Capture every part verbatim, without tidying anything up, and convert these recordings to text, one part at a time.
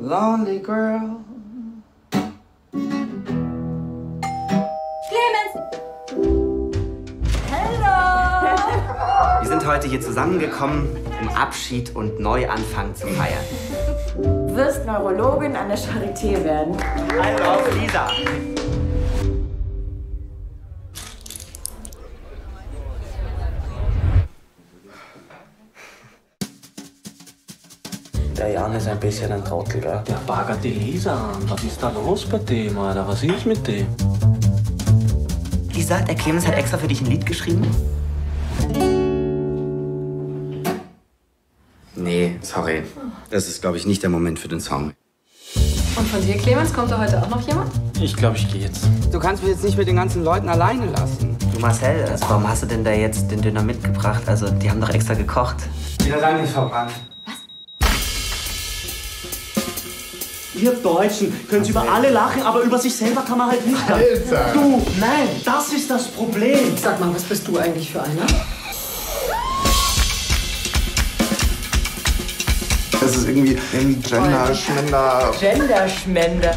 lonely girl. Clemens! Hallo! Wir sind heute hier zusammengekommen, um Abschied und Neuanfang zu feiern. Du wirst Neurologin an der Charité werden. Also auf Lisa! Der Jan ist ein bisschen ein Trottel, gell? Der bagert die Lisa an. Was ist da los bei dem, Alter? Was ist mit dem? Lisa, der Clemens hat extra für dich ein Lied geschrieben? Nee, sorry. Das ist, glaube ich, nicht der Moment für den Song. Und von dir, Clemens, kommt da heute auch noch jemand? Ich glaube, ich gehe jetzt. Du kannst mich jetzt nicht mit den ganzen Leuten alleine lassen. Du Marcel, also warum hast du denn da jetzt den Döner mitgebracht? Also, die haben doch extra gekocht. Der Rang ist verbrannt. Wir Deutschen können über alle lachen, aber über sich selber kann man halt nicht. Alter! Du, nein, das ist das Problem. Sag mal, was bist du eigentlich für einer? Das ist irgendwie, irgendwie Gender-Schmender. Genderschmender.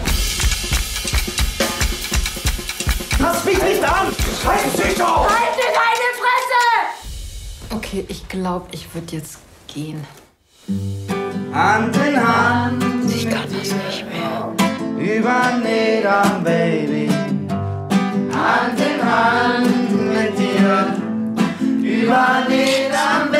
Fass mich nicht an! Scheiße, dich auf! Halte deine Fresse! Okay, ich glaube, ich würde jetzt gehen. Hand in Hand. Ich kann das nicht mehr. Über Nedern, Baby. Hand in Hand mit dir. Über Nedern,